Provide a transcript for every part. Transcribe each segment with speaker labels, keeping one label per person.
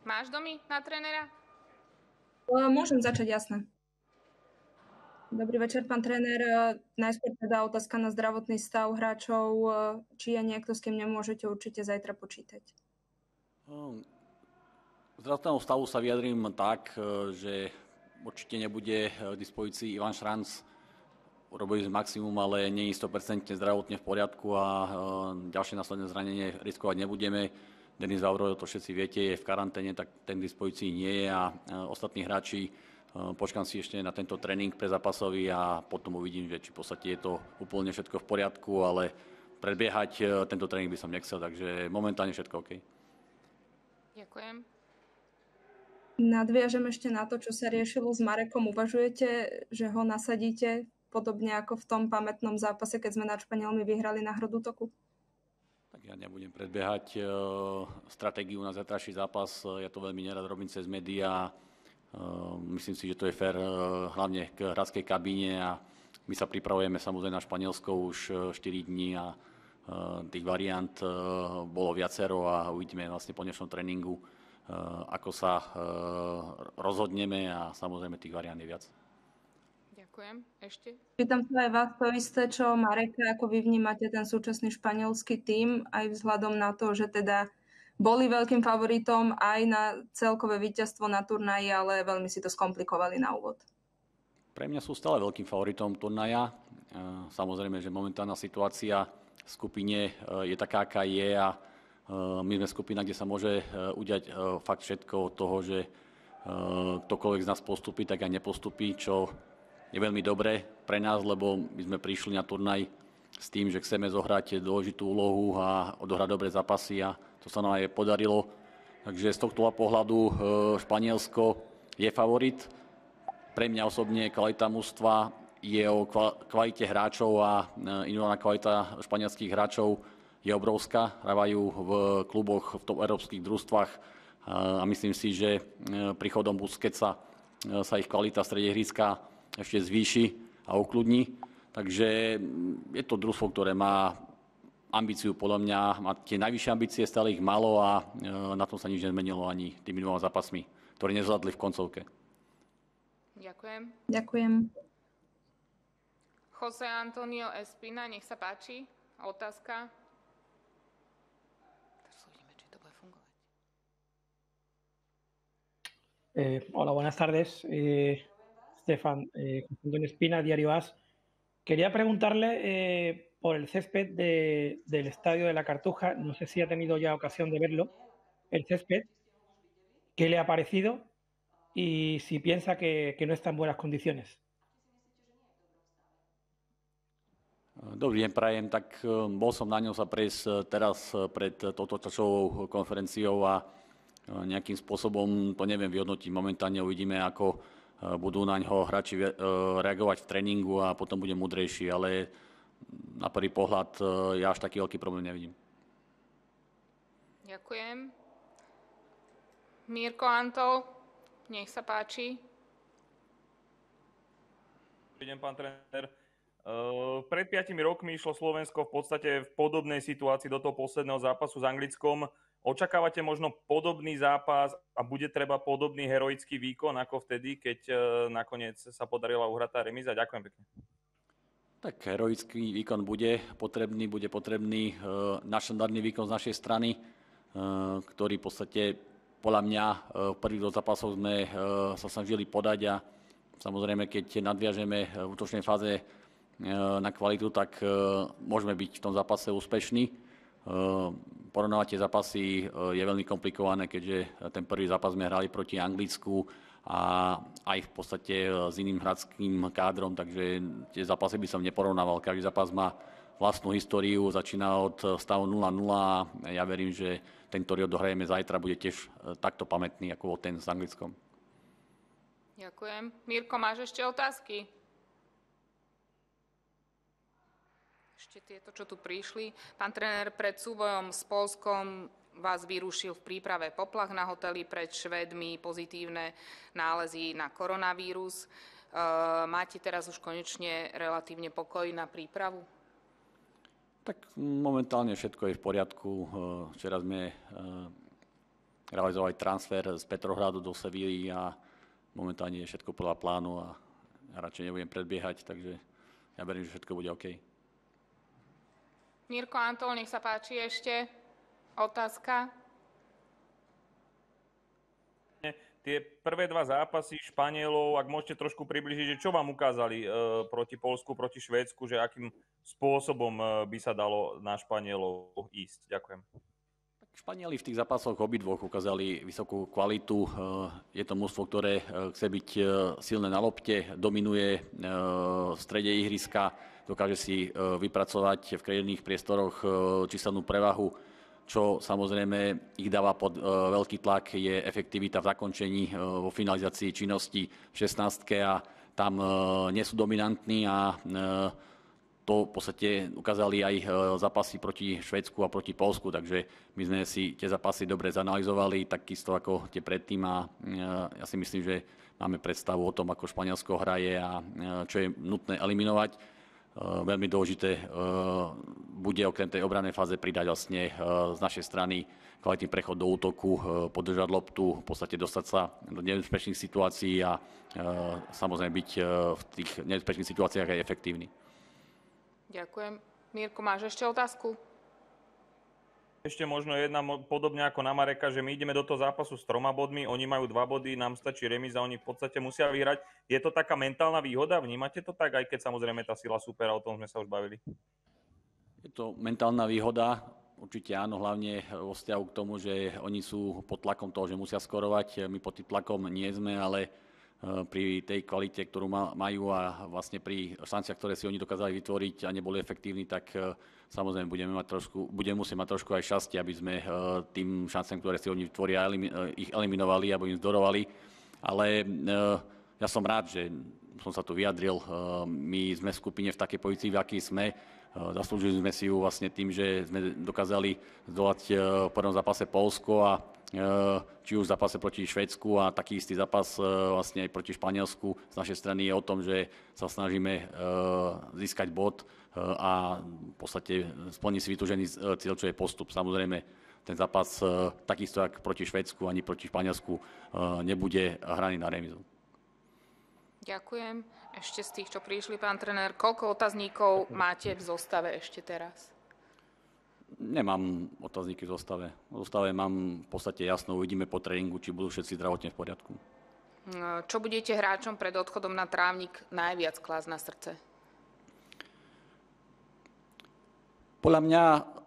Speaker 1: Máš domy na trénera?
Speaker 2: Môžem začať, jasné. Dobrý večer, pán tréner. Najskôr teda otázka na zdravotný stav hráčov. Či je niekto, s kým nemôžete určite zajtra počítať?
Speaker 3: Zdravotného stavu sa vyjadrím tak, že určite nebude k dispozícii Ivan Šranc. Urobili sme maximum, ale nie je 100% zdravotne v poriadku a ďalšie následné zranenie riskovať nebudeme. Denis Vavrov, to všetci viete, je v karanténe, tak ten k dispozícii nie je a ostatní hráči počkám si ešte na tento tréning prezápasový a potom uvidím, že či v podstate je to úplne všetko v poriadku, ale predbiehať tento tréning by som nechcel, takže momentálne všetko OK.
Speaker 1: Ďakujem.
Speaker 2: Nadviažem ešte na to, čo sa riešilo s Marekom. Uvažujete, že ho nasadíte podobne ako v tom pamätnom zápase, keď sme nad Španielmi vyhrali na Hrad útoku?
Speaker 3: Tak ja nebudem predbiehať stratégiu na zajtrajší zápas. Ja to veľmi nerad robím cez médiá. Myslím si, že to je fér hlavne k hradskej kabíne a my sa pripravujeme samozrejme na Španielsko už 4 dní a tých variant bolo viacero a uvidíme vlastne po dnešnom tréningu, ako sa rozhodneme a samozrejme tých variant je viac.
Speaker 1: Ďakujem. Ešte?
Speaker 2: Pýtam sa aj vás to isté, čo Mareka, ako vy vnímate ten súčasný španielský tím, aj vzhľadom na to, že teda boli veľkým favoritom aj na celkové víťazstvo na turnaji, ale veľmi si to skomplikovali na úvod.
Speaker 3: Pre mňa sú stále veľkým favoritom turnaja. Samozrejme, že momentálna situácia v skupine je taká, aká je a my sme skupina, kde sa môže udiať fakt všetko od toho, že ktokoľvek z nás postupí, tak aj nepostupí, čo je veľmi dobré pre nás, lebo my sme prišli na turnaj s tým, že chceme zohrať dôležitú úlohu a odohrať dobré zápasy a to sa nám aj podarilo. Takže z tohto pohľadu Španielsko je favorit. Pre mňa osobne kvalita mužstva je o kvalite hráčov a individuálna kvalita španielských hráčov je obrovská. Hrávajú v kluboch v top európskych družstvách a myslím si, že príchodom Busquetsa sa ich kvalita v strede ihriska ešte zvýši a ukludní. Takže je to družstvo, ktoré má ambíciu, podľa mňa, má tie najvyššie ambície, stále ich malo a na tom sa nič nezmenilo ani tými dvoma zápasmi, ktoré nezvládli v koncovke.
Speaker 1: Ďakujem.
Speaker 2: Ďakujem.
Speaker 1: José Antonio Espina, nech sa páči. Otázka. Teraz uvidíme, či to bude fungovať.
Speaker 4: Hola, buenas tardes. Štefan, José Antonio Espina, Diario AS. Quería preguntarle por el césped del Estadio de la Cartuja. No sé si ha tenido ya ocasión de verlo, el césped. ¿Qué le ha parecido? Y si piensa que no está en buenas condiciones.
Speaker 3: Dobrý deň, prajem. Tak bol som na ňom sa prejsť teraz pred touto tlačovou konferenciou a nejakým spôsobom to neviem vyhodnotiť. Momentálne uvidíme, ako budú na ňo hráči reagovať v tréningu a potom bude múdrejší, ale na prvý pohľad ja až taký veľký problém nevidím.
Speaker 1: Ďakujem. Mirko Antol, nech sa páči.
Speaker 5: Dobrý deň, pán tréner. Pred 5 rokmi išlo Slovensko v podstate v podobnej situácii do toho posledného zápasu s Anglickom. Očakávate možno podobný zápas a bude treba podobný heroický výkon ako vtedy, keď nakoniec sa podarila uhrať tá remíza? Ďakujem pekne.
Speaker 3: Tak heroický výkon bude potrebný nadštandardný výkon z našej strany, ktorý v podstate podľa mňa v prvých dvoch zápasoch sme sa snažili podať a samozrejme, keď nadviažeme v útočnej fáze na kvalitu, tak môžeme byť v tom zápase úspešní. Porovnávať tie zápasy je veľmi komplikované, keďže ten prvý zápas sme hrali proti Anglicku a aj v podstate s iným hradským kádrom, takže tie zápasy by som neporovnával. Každý zápas má vlastnú históriu, začína od stavu 0-0 a ja verím, že ten, ktorý odohrajeme zajtra, bude tiež takto pamätný, ako bol ten s Anglickom.
Speaker 1: Ďakujem. Mirko, máš ešte otázky? Ešte tieto, čo tu prišli. Pán tréner, pred súbojom s Poľskom vás vyrušil v príprave poplach na hoteli, pred Švédmi pozitívne nálezy na koronavírus. Máte teraz už konečne relatívne pokoj na prípravu?
Speaker 3: Tak momentálne všetko je v poriadku. Včera sme realizovali transfer z Petrohradu do Sevilly a momentálne je všetko podľa plánu a ja radšej nebudem predbiehať, takže ja verím, že všetko bude OK.
Speaker 1: Mirko Antol, nech sa páči ešte. Otázka.
Speaker 5: Tie prvé dva zápasy Španielov, ak môžete trošku približiť, že čo vám ukázali proti Poľsku, proti Švédsku, že akým spôsobom by sa dalo na Španielov ísť? Ďakujem.
Speaker 3: Španieli v tých zápasoch obidvoch ukázali vysokú kvalitu. Je to mužstvo, ktoré chce byť silné na lopte, dominuje v strede ihriska, dokáže si vypracovať v kariérnych priestoroch číselnú prevahu, čo samozrejme ich dáva pod veľký tlak, je efektivita v zakončení, vo finalizácii činnosti v 16-ke a tam nie sú dominantní a to v podstate ukázali aj zápasy proti Švédsku a proti Poľsku, takže my sme si tie zápasy dobre zanalizovali, takisto ako tie predtým a ja si myslím, že máme predstavu o tom, ako Španielsko hraje a čo je nutné eliminovať. Veľmi dôležité bude okrem tej obrannej fáze pridať vlastne z našej strany kvalitný prechod do útoku, podržať loptu, v podstate dostať sa do nebezpečných situácií a samozrejme byť v tých nebezpečných situáciách aj efektívny.
Speaker 1: Ďakujem. Mirko, máš ešte otázku?
Speaker 5: Ešte možno jedna podobne ako na Mareka, že my ideme do toho zápasu s 3 bodmi, oni majú 2 body, nám stačí remíza, oni v podstate musia vyhrať. Je to taká mentálna výhoda? Vnímate to tak, aj keď samozrejme tá sila supera, o tom sme sa už bavili?
Speaker 3: Je to mentálna výhoda, určite áno, hlavne vo vzťahu k tomu, že oni sú pod tlakom toho, že musia skorovať. My pod tým tlakom nie sme, ale pri tej kvalite, ktorú majú a vlastne pri šanciach, ktoré si oni dokázali vytvoriť a neboli efektívni, tak samozrejme budeme musieť mať trošku aj šťastie, aby sme tým šanciam, ktoré si oni vytvoria, ich eliminovali alebo im zdorovali. Ale ja som rád, že som sa tu vyjadril. My sme v skupine v takej pozícii, v akej sme. Zaslúžili sme si ju vlastne tým, že sme dokázali zdolať v prvom zápase Poľsko a či už v zápase proti Švédsku a taký istý zápas vlastne aj proti Španielsku z našej strany je o tom, že sa snažíme získať bod a v podstate splniť si vytúžený cieľ, čo je postup. Samozrejme, ten zápas takisto ako proti Švédsku ani proti Španielsku nebude hraný na remizu.
Speaker 1: Ďakujem. Ešte z tých, čo prišli, pán tréner, koľko otázníkov máte v zostave ešte teraz?
Speaker 3: Nemám otázniky v zostave. V zostave mám v podstate jasno, uvidíme po tréningu, či budú všetci zdravotne v poriadku.
Speaker 1: Čo budete hráčom pred odchodom na trávnik najviac klásť na srdce?
Speaker 3: Podľa mňa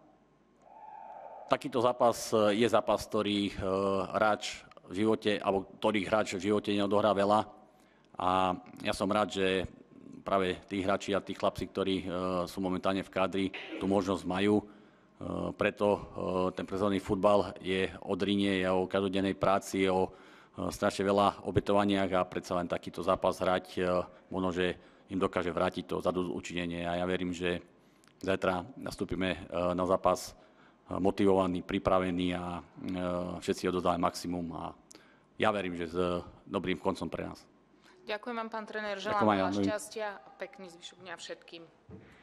Speaker 3: takýto zápas je zápas, ktorý hráč v živote, alebo ktorý hráč v živote neodohrá veľa. A ja som rád, že práve tí hráči a tí chlapci, ktorí sú momentálne v kádri, tú možnosť majú. Preto ten profesionálny futbal je o drine, je o každodennej práci, je o strašne veľa obetovaniach a predsa len takýto zápas hrať, možno, že im dokáže vrátiť to zadozučinenie. A ja verím, že zajtra nastúpime na zápas motivovaní, pripravení a všetci odozdáme maximum a ja verím, že s dobrým koncom pre nás.
Speaker 1: Ďakujem vám, pán tréner, želám veľa šťastia a pekný zvyšok dňa všetkým.